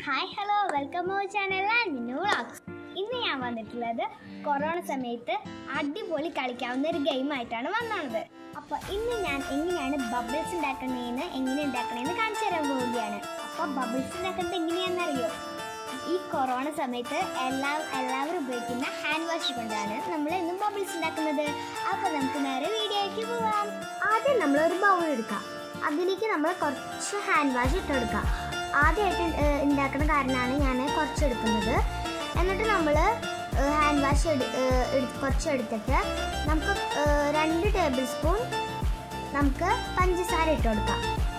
Hi hello welcome our channel Minnu vlogs. ഇന്ന് ഞാൻ വന്നിട്ടുള്ളത് കൊറോണ സമയത്ത് അടിപൊളി കളിക്കാവുന്ന ഒരു ഗെയിമായിട്ടാണ് വന്നത്. അപ്പോൾ ഇന്ന് ഞാൻ എങ്ങനെയാണ് ബബിൾസ് ഉണ്ടാക്കണേന്ന് കാണിച്ചു തരാൻ പോവുകയാണ്. അപ്പോൾ ബബിൾസ് ഉണ്ടാക്കുന്നത് എങ്ങനെയാണെന്നറിയോ? ഈ കൊറോണ സമയത്ത് എല്ലാവരും ഉപയോഗിക്കുന്ന ഹാൻഡ് വാഷ് കൊണ്ടാണ് നമ്മൾ ഇന്ന് ബബിൾസ് ഉണ്ടാക്കുന്നത്. അപ്പോൾ നമുക്ക് നേരെ വീഡിയോയ്ക്ക് പോവാം. ആദ്യം നമ്മളൊരു ബൗൾ എടുക്കാം. അതിലേക്ക് നമ്മൾ കുറച്ച് ഹാൻഡ് വാഷ് ഇട്ടെടുക്കാം. ആദ്യമായിട്ട് ഉണ്ടാക്കുന്ന കാരണമാണ് ഞാൻ കുറച്ചെടുക്കുന്നത്. എന്നിട്ട് നമ്മൾ ഹാൻഡ് വാഷ് കുറച്ചെടുത്തിട്ട് നമുക്ക് 2 ടേബിൾ സ്പൂൺ നമുക്ക് പഞ്ചസാര ഇട്ട് കൊടുക്കാം.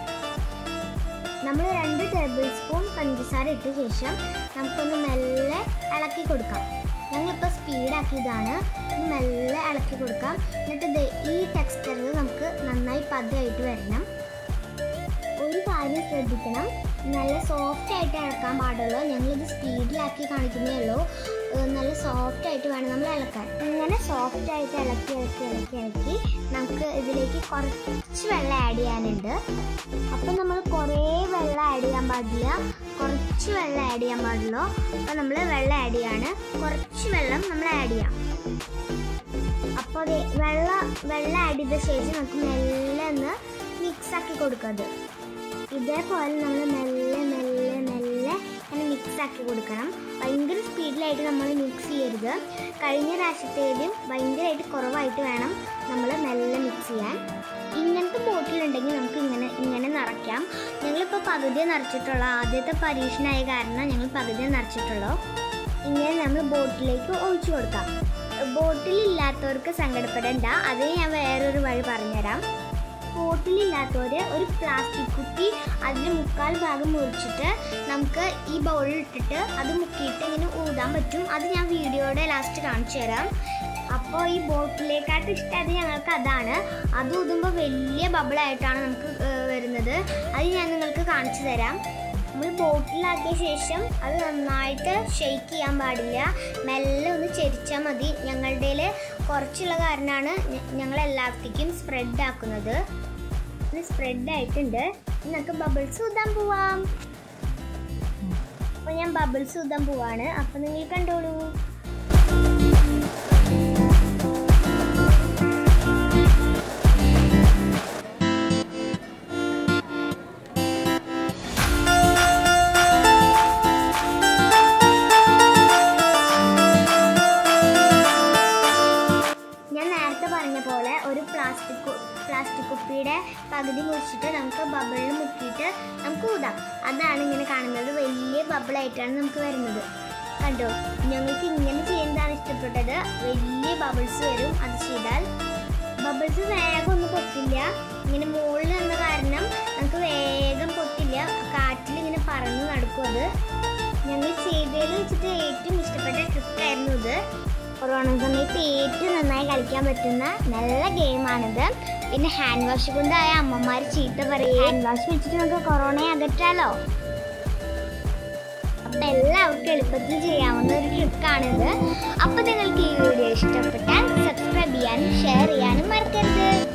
നമ്മൾ 2 ടേബിൾ സ്പൂൺ പഞ്ചസാര ഇട്ട ശേഷം നമുക്കൊന്ന് മെല്ലെ ഇളക്കി കൊടുക്കാം. ഞങ്ങളിപ്പോൾ സ്പീഡാക്കിയതാണ്. മെല്ലെ ഇളക്കി കൊടുക്കാം. എന്നിട്ട് ഈ ടെക്സ്ചറിൽ നമുക്ക് നന്നായി പതയായിട്ട് വരണം. ഒരു കാര്യം ശ്രദ്ധിക്കണം, നല്ല സോഫ്റ്റായിട്ട് ഇളക്കാൻ പാടുള്ളൂ. ഞങ്ങളിത് സ്പീഡിലാക്കി കാണിക്കുന്നേ ഉള്ളൂ. നല്ല സോഫ്റ്റായിട്ട് വേണം നമ്മൾ ഇളക്കാൻ. ഇങ്ങനെ സോഫ്റ്റായിട്ട് ഇളക്കി നമുക്ക് ഇതിലേക്ക് കുറച്ച് വെള്ളം ആഡ് ചെയ്യാനുണ്ട്. അപ്പം നമ്മൾ കുറേ വെള്ളം ആഡ് ചെയ്യാൻ പാടില്ല, കുറച്ച് വെള്ളം ആഡ് ചെയ്യാൻ പാടുള്ളൂ. അപ്പം നമ്മൾ വെള്ളം ആഡ് ചെയ്യാണ്. കുറച്ച് വെള്ളം നമ്മൾ ആഡ് ചെയ്യാം. അപ്പോൾ വെള്ളം ആഡ് ചെയ്ത ശേഷം നമുക്ക് മെല്ലെ ഒന്ന് മിക്സാക്കി കൊടുക്കുന്നത്. ഇതേപോലെ നമ്മൾ മെല്ലെ അങ്ങനെ മിക്സാക്കി കൊടുക്കണം. ഭയങ്കര സ്പീഡിലായിട്ട് നമ്മൾ മിക്സ് ചെയ്യരുത്. കഴിഞ്ഞ പ്രാവശ്യത്തേലും ഭയങ്കരമായിട്ട് കുറവായിട്ട് വേണം നമ്മൾ മെല്ലെ മിക്സ് ചെയ്യാൻ. ഇങ്ങനത്തെ ബോട്ടിലുണ്ടെങ്കിൽ നമുക്ക് ഇങ്ങനെ നിറയ്ക്കാം. ഞങ്ങളിപ്പോൾ പകുതിയെ നിറച്ചിട്ടുള്ളൂ. ആദ്യത്തെ പരീക്ഷണമായ കാരണം ഞങ്ങൾ പകുതിയെ നിറച്ചിട്ടുള്ളൂ. ഇങ്ങനെ നമ്മൾ ബോട്ടിലേക്ക് ഒഴിച്ചു കൊടുക്കാം. ബോട്ടിലില്ലാത്തവർക്ക് സങ്കടപ്പെടേണ്ട, അതിന് ഞാൻ വേറൊരു വഴി പറഞ്ഞുതരാം. ബോട്ടിലില്ലാത്തവർ ഒരു പ്ലാസ്റ്റിക് കുപ്പി അതിന് 1/4 ഭാഗം മുറിച്ചിട്ട് നമുക്ക് ഈ ബൗളിൽ ഇട്ടിട്ട് അത് മുക്കിയിട്ട് ഇങ്ങനെ ഊതാൻ പറ്റും. അത് ഞാൻ വീഡിയോയുടെ ലാസ്റ്റ് കാണിച്ചു തരാം. അപ്പോൾ ഈ ബോട്ടിലേക്കായിട്ട് ഇഷ്ടമായത് ഞങ്ങൾക്ക് അതാണ്. അത് ഊതുമ്പോൾ വലിയ ബബിളായിട്ടാണ് നമുക്ക് വരുന്നത്. അത് ഞാൻ നിങ്ങൾക്ക് കാണിച്ചു തരാം. നമ്മൾ ബോട്ടിലാക്കിയ ശേഷം അത് നന്നായിട്ട് ഷെയ്ക്ക് ചെയ്യാൻ പാടില്ല. മെല്ലെ ഒന്ന് ചെരിച്ചാൽ മതി. ഞങ്ങളുടേൽ കുറച്ചുള്ള കാരണമാണ് ഞങ്ങളെല്ലാത്തേക്കും സ്പ്രെഡ് ആക്കുന്നത്. ഇത് സ്പ്രെഡ് ആയിട്ടുണ്ട്. നമുക്ക് ബബിൾസ് ഊതാൻ പോവാം. അപ്പോൾ ഞാൻ ബബിൾസ് ഊതാൻ പോവാണ്. അപ്പോൾ നിങ്ങൾ കണ്ടോളൂ. പറഞ്ഞ പോലെ ഒരു പ്ലാസ്റ്റിക് കുപ്പിയുടെ പകുതി മുറിച്ചിട്ട് നമുക്ക് ബബിളിൽ മുക്കിയിട്ട് നമുക്ക് ഊതാം. അതാണ് ഇങ്ങനെ കാണുന്നത്. വലിയ ബബിളായിട്ടാണ് നമുക്ക് വരുന്നത്. കണ്ടോ, ഞങ്ങൾക്ക് ഇങ്ങനെ ചെയ്യുന്നതാണ് ഇഷ്ടപ്പെട്ടത്. വലിയ ബബിൾസ് വരും അത് ചെയ്താൽ. ബബിൾസ് വേഗം ഒന്നും പൊട്ടില്ല. ഇങ്ങനെ മുകളിൽ വന്ന കാരണം നമുക്ക് വേഗം പൊട്ടില്ല. കാറ്റിൽ ഇങ്ങനെ പറന്ന് നടക്കും. അത് ഞങ്ങൾ ചെയ്തതിൽ വെച്ചിട്ട് ഏറ്റവും ഇഷ്ടപ്പെട്ട ട്രിക്കായിരുന്നു ഇത്. കൊറോണ സമയത്ത് ഏറ്റവും നന്നായി കളിക്കാൻ പറ്റുന്ന നല്ല ഗെയിമാണിത്. പിന്നെ ഹാൻഡ് വാഷ് കൊണ്ടായ അമ്മമാർ ചീത്ത പറയും. ഹാൻഡ് വാഷ് വെച്ചിട്ട് നമുക്ക് കൊറോണയെ അകറ്റാലോ. അപ്പം എല്ലാവർക്കും എളുപ്പത്തിൽ ചെയ്യാവുന്ന ഒരു ട്രിക്കാണിത്. അപ്പം നിങ്ങൾക്ക് ഈ വീഡിയോ ഇഷ്ടപ്പെട്ടാൽ സബ്സ്ക്രൈബ് ചെയ്യാനും ഷെയർ ചെയ്യാനും മറക്കരുത്.